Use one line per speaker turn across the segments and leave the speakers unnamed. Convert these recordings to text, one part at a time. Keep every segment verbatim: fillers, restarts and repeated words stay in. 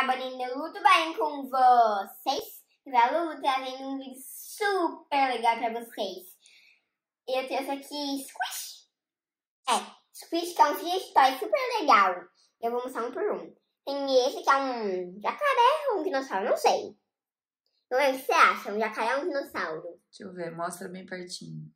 Boninho, tudo bem com vocês? A Lulu trazendo um vídeo super legal pra vocês. Eu trouxe aqui Squish. É, Squish que é um Fiat Toy super legal. Eu vou mostrar um por um. Tem esse que é um jacaré ou um dinossauro, não sei. Não é o que você acha? Um jacaré ou um dinossauro?
Deixa eu ver, mostra bem pertinho.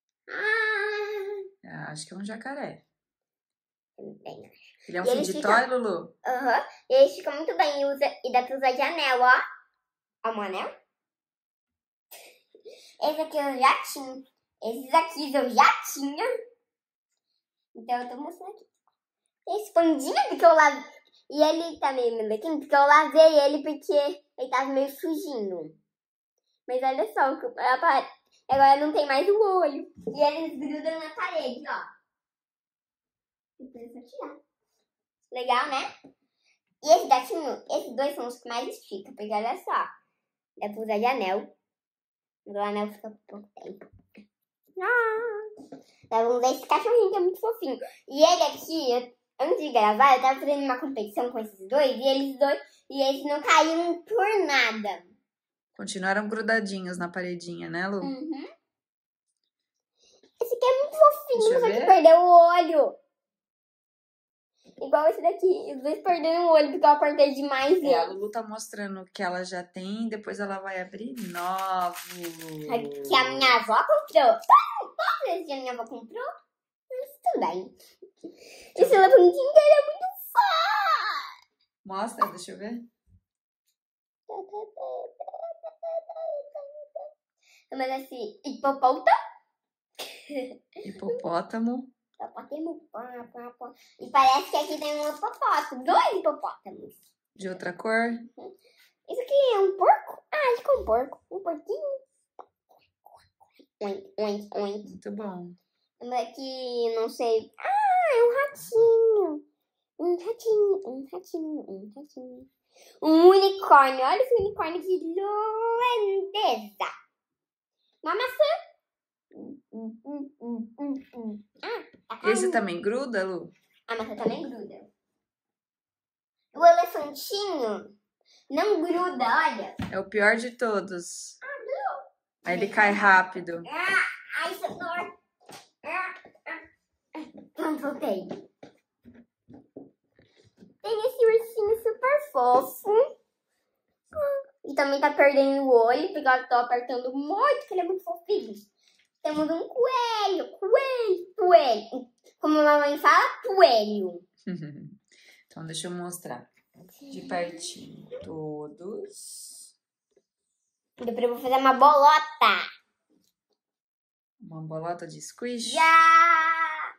Ah,
É, acho que é um jacaré.
bem.
Ele é um
E ele
Fiat
fica-
Toy, Lulu?
Aham. Uhum. E eles ficam muito bem. E, usa... e dá pra usar de anel, ó. Ó o anel. Esse aqui eu já tinha. Esses aqui eu já tinha. Então eu tô mostrando aqui. Esse pandinho porque eu lavei. E ele tá meio melequinho porque eu lavei ele porque ele tava meio sujinho. Mas olha só, que agora não tem mais o olho. E eles grudam na parede, ó. Depois eu vou tirar. Legal, né? E esse gatinho, esses dois são os que mais esticam, porque olha só. Dá pra usar de anel. O anel fica por pouco tempo. Ah. Vamos ver esse cachorrinho que é muito fofinho. E ele aqui, antes de gravar, eu tava fazendo uma competição com esses dois. E eles dois, e eles não caíram por nada.
Continuaram grudadinhos na paredinha, né, Lu?
Uhum. Esse aqui é muito fofinho,
Deixa eu
só que
ver.
perdeu o olho. Igual esse daqui. Os dois perderam o olho porque eu apertei demais ele.
É, a Lulu tá mostrando o que ela já tem, depois ela vai abrir novo.
Que a minha avó comprou. Qual esse que a minha avó comprou? Mas tudo bem. Esse levantinho ele é muito fácil.
Mostra, deixa eu ver.
Mas esse hipopótamo.
Hipopótamo.
E parece que aqui tem um hipopótamo. Dois hipopótamos.
De outra cor.
Isso aqui é um porco? Ah, acho que é um porco. Um porquinho. Oink, oink, oink.
Muito bom.
Mas aqui, não sei. Ah, é um ratinho. Um ratinho, um ratinho, um ratinho. Um unicórnio. Olha esse unicórnio que lindeza. Uma maçã. Hum, hum, hum, hum, hum, hum. Ah, tá
Esse
caindo.
também gruda, Lu?
A maçã também gruda. O elefantinho não gruda, olha.
É o pior de todos. Aí ele cai rápido.
Ah, ai, senhor. Ah, ah, ah. Pronto, voltei. Tem esse ursinho super fofo. E também tá perdendo o olho, porque eu tô apertando muito, porque ele é muito fofinho. Temos um coelho, coelho, coelho. Como a mamãe fala, coelho.
Então deixa eu mostrar de pertinho todos.
Depois eu vou fazer uma bolota.
Uma bolota de squish.
Já!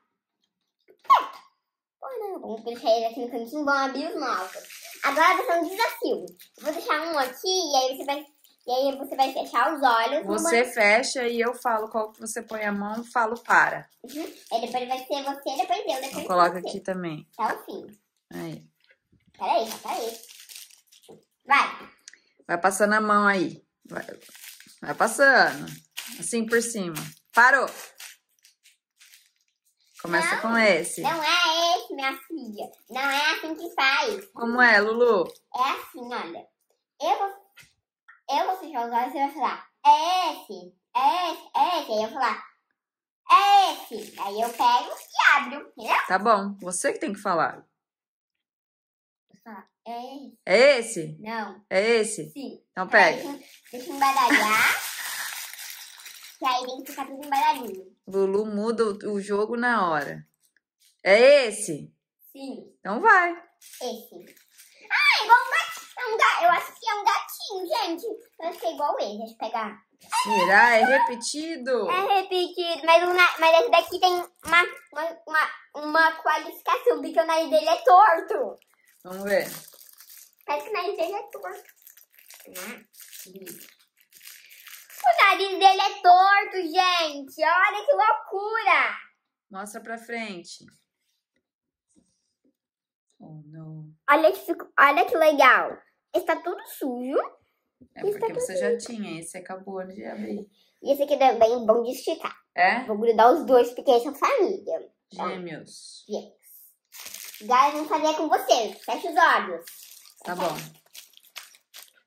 Pô, não, vamos deixar ele aqui no cantinho, vamos abrir os novos. Agora vai ser um desafio. Eu vou deixar um aqui e aí você vai, e aí você vai fechar os olhos.
Você fecha e eu falo qual que você põe a mão e falo para.
Uhum. Aí depois vai ser você, depois eu, depois
Então coloca
você.
aqui também.
Tá o fim.
Aí.
Peraí, peraí. Vai.
Vai passando a mão aí. Vai, vai passando. Assim por cima. Parou. Começa
Não,
com esse.
Não é esse, minha filha. Não é assim que faz.
Como é, Lulu?
É assim, olha. Eu vou, eu vou fechar os olhos e você vai falar, é esse, é esse, é esse. Aí eu vou falar, é esse. Aí eu pego e abro, entendeu?
Tá bom. Você que tem que falar.
Eu vou falar, é esse.
É esse?
Não.
É esse?
Sim.
Então
Peraí,
pega.
Deixa, deixa eu embaralhar. Que aí tem que ficar tudo embaralhinho.
Lulu muda o, o jogo na hora. É esse?
Sim.
Então vai.
Esse. Ah, é igual um gatinho. É um ga... Eu acho que é um gatinho, gente. Eu acho que é igual ele. Deixa eu pegar.
Será? É repetido?
É repetido, mas, o na... mas esse daqui tem uma, uma, uma, uma qualificação, porque o nariz dele é torto.
Vamos ver.
Parece que o nariz dele é torto. O nariz dele é torto, gente. Olha que loucura.
Mostra pra frente. Oh, não.
Olha que, fico... Olha que legal. Está tudo sujo.
É porque você já tinha. Esse acabou de abrir.
E esse aqui é bem bom de esticar.
É?
Vou grudar os dois, porque eles são família.
Gêmeos.
Yes. Agora vamos fazer com vocês. Fecha os olhos.
Tá bom.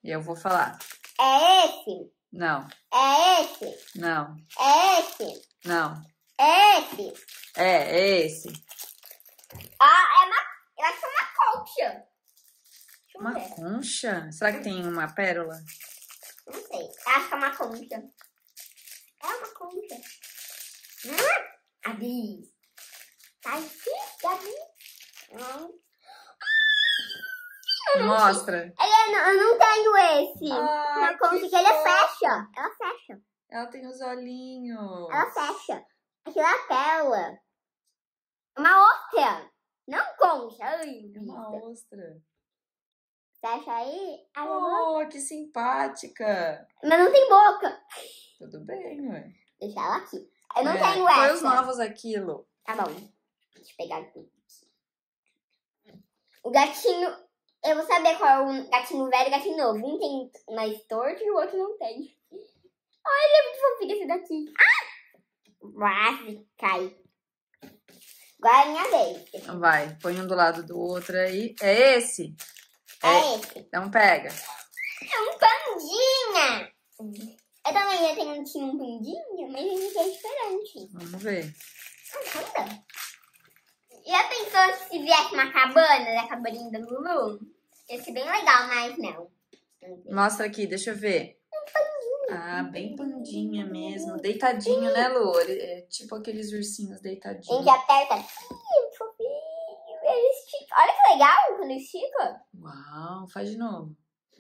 E eu vou falar.
É esse.
Não.
É esse.
Não.
É esse.
Não.
É esse.
É, é esse.
Ah, é uma... Eu acho que é uma concha. Deixa eu
Uma
ver.
concha? Será que tem uma pérola?
Não sei. Eu acho que é uma concha. É uma concha. Hum, Abi. Tá aqui, Gabi. Não.
Mostra.
Helena, eu não tenho esse.
Ai,
Uma concha
que
que ele
fofo.
fecha. Ela fecha.
Ela tem os olhinhos.
Ela fecha. Aquilo é a tela. Uma ostra. Não concha. Ai,
É uma
bicha.
ostra.
Fecha aí. Abre a boca.
Oh, que simpática.
Mas não tem boca.
Tudo bem, ué.
Deixa ela aqui. Eu não
É,
tenho
põe
essa.
os novos aqui, Lu.
Tá bom. Deixa eu pegar aqui. O gatinho... Eu vou saber qual é o gatinho velho e o gatinho novo. Um tem mais torto e o outro não tem. Ai, ele é muito fofinho esse daqui. Ah! Quase cai. Agora é a minha vez.
Vai, põe um do lado do outro aí. É esse?
É esse.
Então pega.
É um pandinha. Eu também já tenho tinha um pandinha, mas esse é diferente.
Vamos ver.
Ah, panda. Já pensou se viesse uma cabana da cabaninha da Lulu? Ia ser bem legal, mas não.
Mostra aqui, deixa eu ver. Ah, bem pandinha mesmo. Deitadinho, né, Lu? Ele- É tipo aqueles ursinhos
A gente
deitadinhos.
aperta. Ih, muito fofinho. Ele estica. Olha que legal quando estica.
Uau, faz de novo.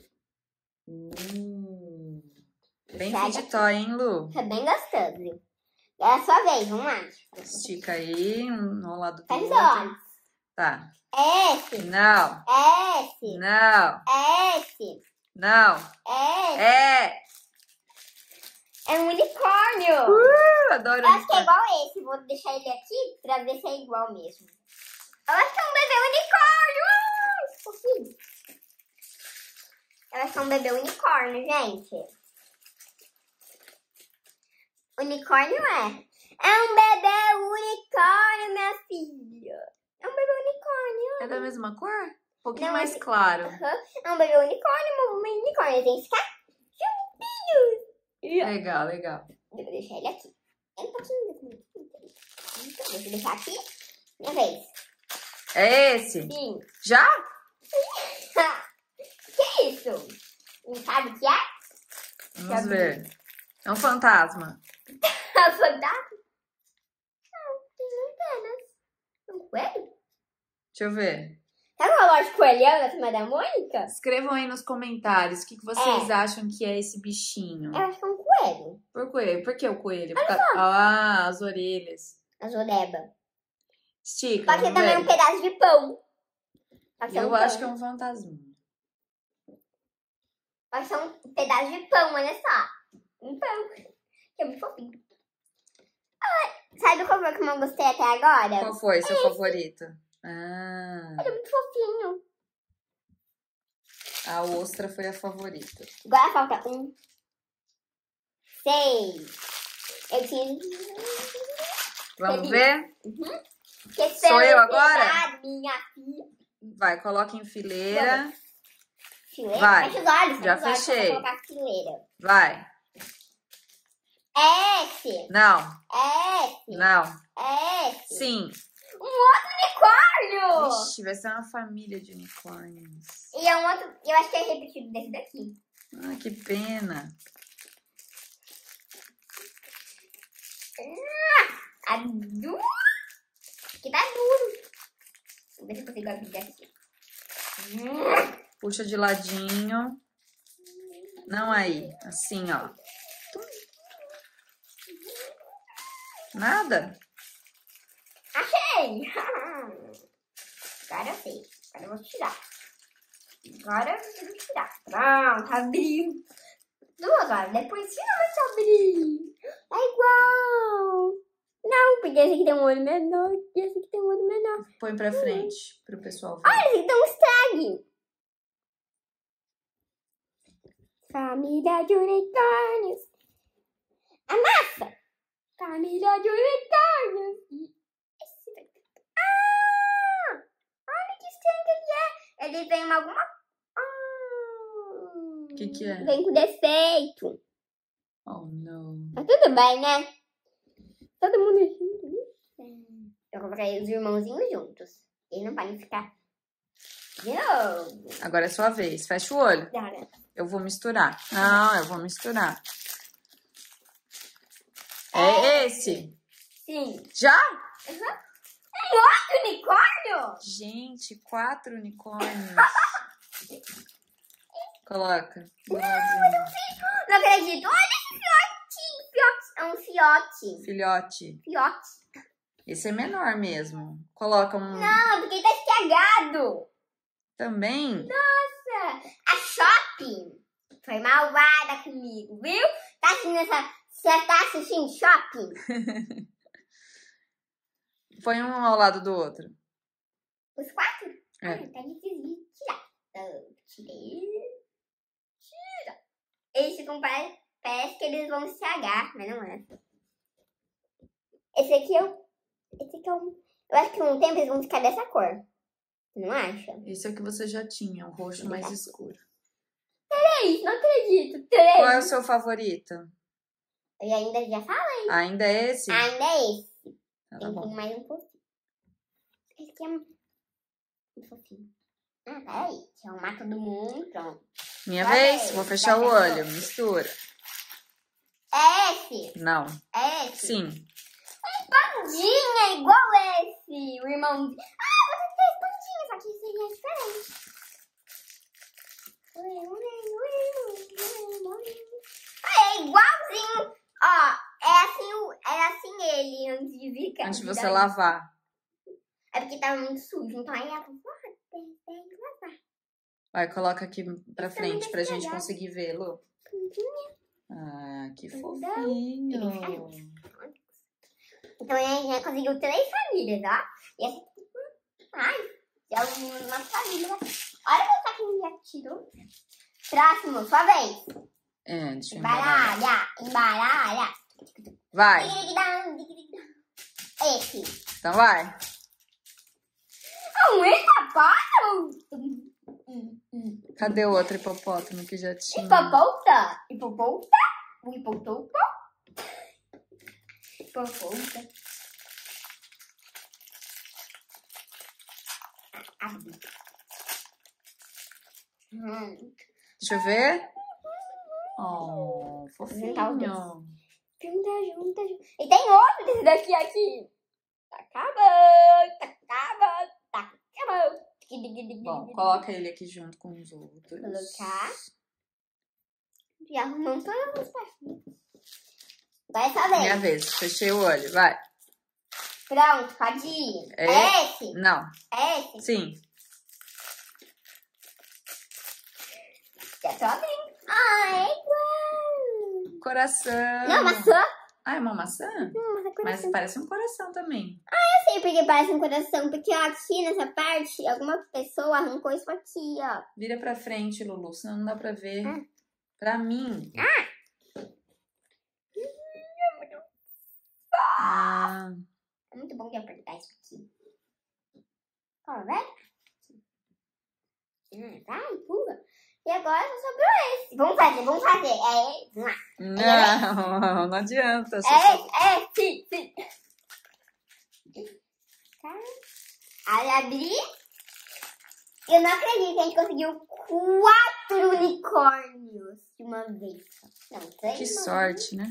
Hum, bem
Sai
fit toy, hein, Lu?
É bem gostoso. É a sua vez, vamos lá.
Estica aí, um ao lado do
Faz os
outro.
olhos.
Tá.
É esse.
Não,
É esse.
não,
É esse.
não.
É esse.
É!
É um unicórnio.
Uh, adoro
Eu acho que é
unicórnio.
igual esse. Vou deixar ele aqui pra ver se é igual mesmo. Eu acho que é um bebê unicórnio. Ai, que fofinho. Eu acho que é um bebê unicórnio, gente. Unicórnio é. É um bebê unicórnio, minha filha. É um bebê unicórnio.
É da mesma cor? Um pouquinho
Não,
mais
é-
claro.
Aham. É um bebê unicórnio, mamãe unicórnio. Ele tem que ficar juntinhos.
Legal, legal.
Eu vou deixar ele aqui. É um pouquinho desse. Então, deixa eu deixar aqui. Minha vez.
É esse?
Sim.
Já?
Que é isso? Não sabe o que é?
Vamos ver. É um fantasma.
A fantasma? Não, tem antenas. Um coelho?
Deixa eu ver.
Sabe uma loja de coelhão da Turma da Mônica?
Escrevam aí nos comentários o que, que vocês
É.
acham que é esse bichinho.
Eu acho que é um coelho.
Por quê? Por que o coelho? Por causa- Ah, as orelhas.
A Zoreba.
Estica,
Pode ser
vamos
também
ver.
um pedaço de pão. Pode ser
Eu
um
acho que é
pão.
um fantasminha.
Pode ser um pedaço de pão, olha só. Um pão. Que é muito fofinho. Ah, sabe qual foi que eu gostei até agora?
Qual foi seu favorito? Ah,
Ele é muito fofinho.
a ostra foi a favorita.
Agora falta um. Seis. Eu tinha...
Vamos
Feliz.
ver?
Que
Sou eu agora?
felicidade, minha filha.
Vai, coloca em fileira.
Fileira?
Vai.
Fecha os olhos.
Já
fecha os olhos pra
fechei.
colocar fileira.
Vai.
É esse.
Não,
É esse.
não.
É esse.
Sim.
Um outro unicórnio.
Ixi, vai ser uma família de unicórnios.
E é um outro... Eu acho que é repetido desse daqui.
Ah, que pena.
A duro. Que tá duro. Vou ver se eu consigo abrir daqui.
Puxa de ladinho. Não aí. Assim, ó. Nada?
Achei! Agora eu sei. Agora eu vou tirar. Agora eu preciso tirar. Pronto, abriu. Duas horas depois finalmente abri. É igual. Não, porque esse aqui tem um olho menor e esse aqui tem um olho menor.
Põe pra frente, pro pessoal ver.
Olha, esse aqui tem um estrague. Família de unicórnios. Amassa! Família de unicórnios. E esse daqui. Ah! Olha que estranho que ele é. Ele tem alguma... Ah,
que que é?
Vem com defeito.
Oh, não.
Mas tudo bem, né? Todo mundo junto. Eu comprei os irmãozinhos juntos. Eles não podem ficar de novo.
Agora é sua vez. Fecha o olho. Eu vou misturar. Não, eu vou misturar. É esse?
Sim.
Já?
Uhum. Um outro unicórnio?
Gente, quatro unicórnios. Coloca.
Não, não acredito. Olha esse fiote. Fiote. É um fiote.
Filhote.
Fiote.
Esse é menor mesmo. Coloca um...
Não, porque tá estragado.
Também?
Nossa. A Shopping foi malvada comigo, viu? Tá assistindo essa... Você tá assistindo Shopping?
Põe um ao lado do outro.
Os quatro?
É.
Ah, tá difícil de tirar. Então, tirei. Tira. Eles ficam... Parece, parece que eles vão estragar, mas não é. Esse aqui é o... Esse aqui é um... Eu acho que com o tempo eles vão ficar dessa cor. Não acha?
Esse é o que você já tinha, o roxo mais escuro.
Três, não acredito. Três.
Qual é o seu favorito?
Eu ainda já falei.
Ainda é esse?
Ainda é esse.
Ah, tá
Tem
bom.
mais um pouquinho. Esse aqui é muito fofinho. Ah, peraí. Deixa eu arrumar todo mundo. Pronto.
Minha
Tá
vez?
bem.
Vou fechar
Tá
o
bem.
olho. Mistura.
É esse.
Não.
É esse.
Sim.
Pandinha igual esse. O irmãozinho. Ah, você fez pandinha. Só que seria diferente. Ah, é igualzinho. Ó, é assim, o- é assim ele antes de ficar.
Antes de você lavar.
É porque tava muito sujo. Então aí ela falou, ah, tem, tem que lavar.
Vai, coloca aqui pra
Isso
frente
também
pra
é
gente
legal.
conseguir ver, Lu.
Pandinha.
Ah, que
Então,
fofinho.
Então a gente já conseguiu três famílias, ó. E essa aqui, ai, já é uma família. Olha quanto que a gente já tirou. Próximo, sua vez.
É, deixa eu embaralhar.
Embaralha, embaralha.
Vai.
Esse.
Então vai.
Um hipopótamo.
Cadê o outro hipopótamo que já tinha?
Hipopota. Hipopota. Um hipotopo. Hipopota. Abri. Hum.
Deixa eu ver. Oh,
Juntar os dois.
fofinho.
Junta, junta, junta. E tem outro desse daqui aqui. Tá acabando, tá acabando, tá acabando.
Bom, coloca ele aqui junto com os outros.
Colocar. Já arrumamos todas as pastinhas. Vai essa vez.
Minha vez. Fechei o olho, vai.
Pronto, pode ir.
É?
É esse?
Não.
É esse?
Sim.
Já tô abrindo. Ah, é igual.
Coração.
Não, maçã.
Ah, é uma maçã?
Não, mas é
Mas
coração.
parece um coração também.
Eu sei porque parece um coração. Porque aqui nessa parte, alguma pessoa arrancou isso aqui, ó.
Vira pra frente, Lulu, senão não dá pra ver.
Ah.
Pra mim.
Ah.
Ah,
É muito bom de apertar isso aqui. Ó, vai. Hum, vai, empurra. E agora só sobrou esse. Vamos fazer, vamos fazer. É, vamos lá.
não, não adianta. Só
É,
só-
é, sim, sim. Tá. Aí abri. Eu não acredito que a gente conseguiu quatro unicórnios de uma vez. Não, três.
Que
não.
sorte, né?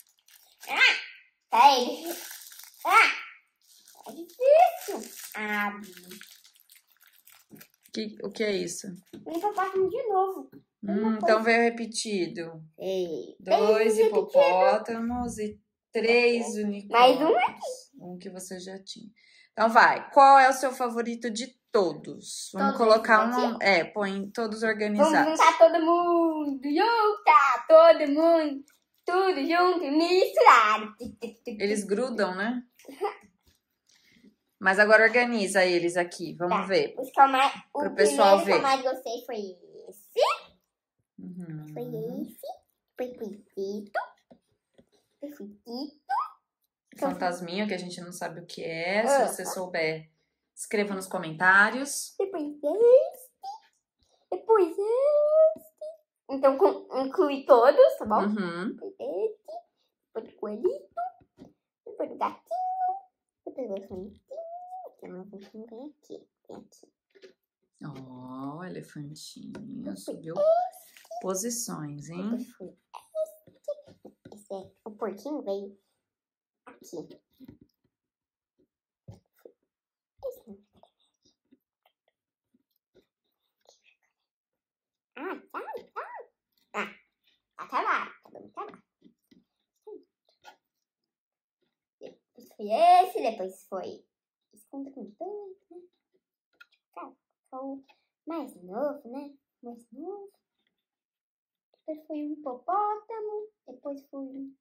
Peraí. Ah! É difícil. Abre.
Que, o que é isso?
Um hipopótamo de novo.
Hum, então veio repetido.
Ei.
Dois
Bem
hipopótamos e três
Mais
unicórnios.
um aqui.
Um que você já tinha. Então vai. Qual é o seu favorito de todos? Vamos
Todos
colocar
esses
um. É, põe todos
Vamos
organizados.
juntar todo mundo. Juntar todo mundo. Tudo junto e misturado.
Eles grudam, né? Mas agora organiza eles aqui. Vamos
Tá.
ver.
Os que eu mais, o
Pro pessoal
primeiro que eu
ver.
mais gostei foi esse.
Uhum.
Foi esse. Foi perfeito. Perfeito.
Fantasminha, que a gente não sabe o que é.
Ah.
Se você souber, escreva nos comentários.
Depois esse. Depois esse. Então, inclui todos, tá bom?
Uhum.
Depois desse, depois do coelhito, depois do gatinho, depois do elefantinho. O elefantinho vem aqui, vem aqui.
Ó, oh, elefantinho. Subiu posições, hein?
Depois foi esse. Esse é, o porquinho veio aqui. Esse. Ah, tá, tá. Ah, tá acabado. Tá bom, tá acabado. Depois foi esse, depois foi esse conta com dois, né? Tá, foi mais novo, né? Mais novo. Depois foi um hipopótamo. Depois foi um...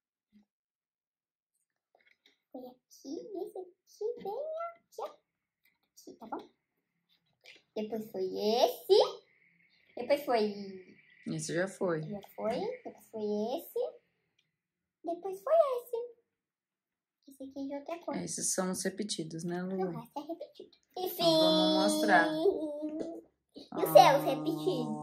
Foi aqui, esse aqui, bem aqui, ó. Aqui, tá bom? Depois foi esse. Depois foi...
Esse já foi.
Já foi. Depois foi esse. Depois foi esse. Esse aqui é de outra cor.
Esses são os repetidos, né, Lu?
Não, esse é repetido. Enfim.
Então vamos mostrar.
E os seus repetidos?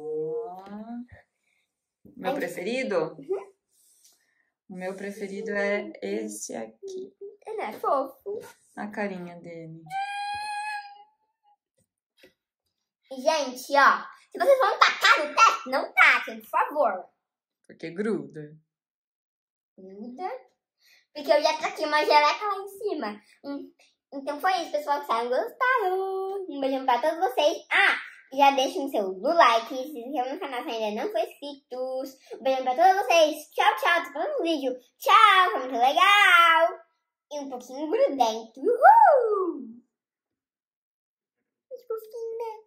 Meu
Ai.
preferido?
Uhum.
O meu preferido é esse aqui.
Ele é fofo.
A carinha dele.
Gente, ó. Se vocês vão tacar no teste, não taquem, por favor.
Porque gruda.
Gruda. Porque eu já taquei uma geleca lá em cima. Hum. Então foi isso, pessoal. Que sabe, gostaram. Um beijão pra todos vocês. Ah, já deixem o seu like. Se inscrevam no canal se ainda não for inscritos. Um beijão pra todos vocês. Tchau, tchau. Tô falando no vídeo. Tchau. Foi muito legal. E um pouquinho grudento. Uhul. Que fofinho, né?